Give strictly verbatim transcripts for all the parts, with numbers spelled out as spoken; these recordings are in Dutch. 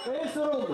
Eerste ronde.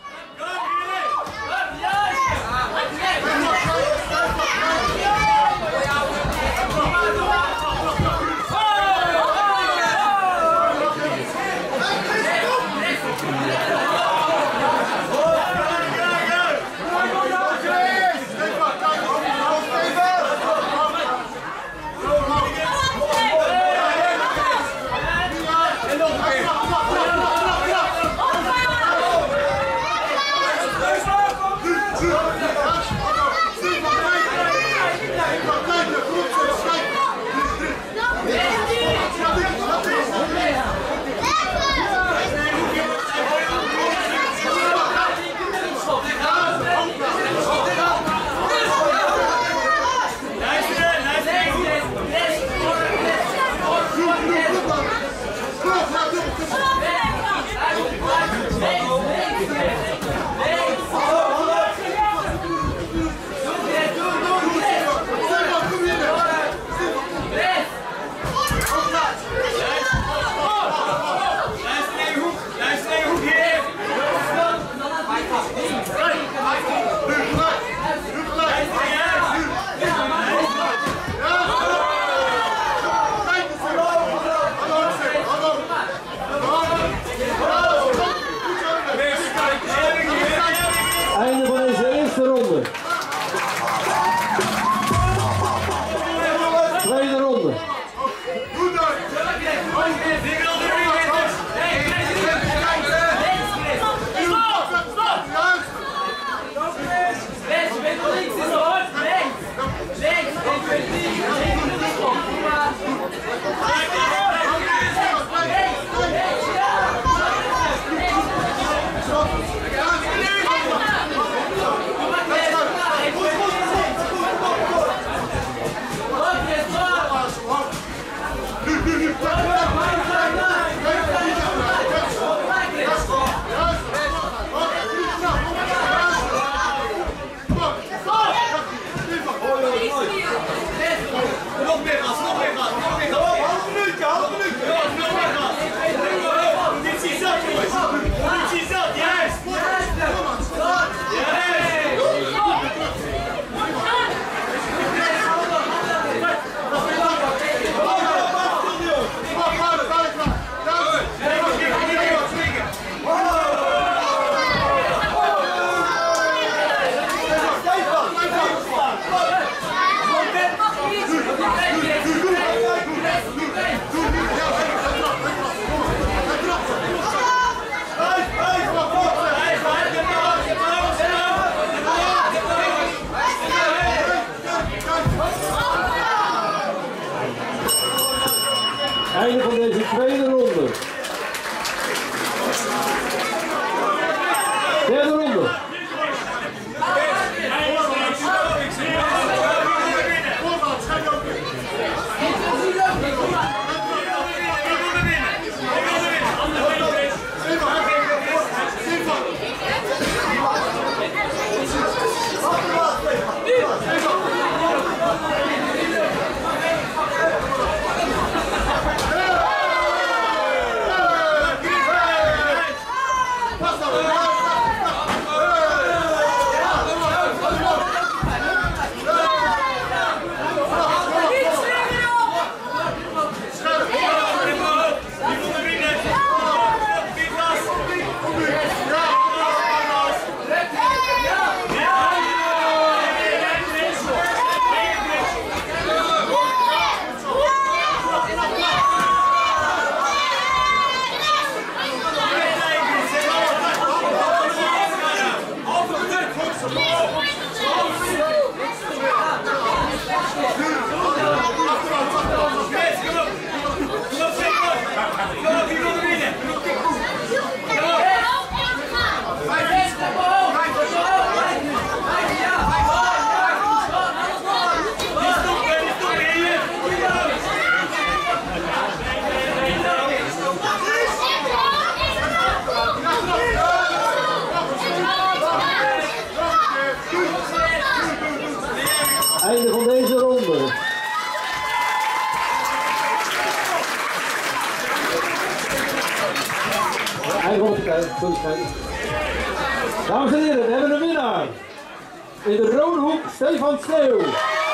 Einde van deze eerste ronde. Tweede ronde. Nog meer gas, nog meer gas, nog meer gas. Half minuutje, half minuutje. Nog meer gas. Positie zat, jongens. Positie zat, juist. Einde van deze tweede ronde. Derde ronde. kijken, goed kijken. Dames en heren, we hebben een winnaar. In de rode hoek, Stefan Sneeuw.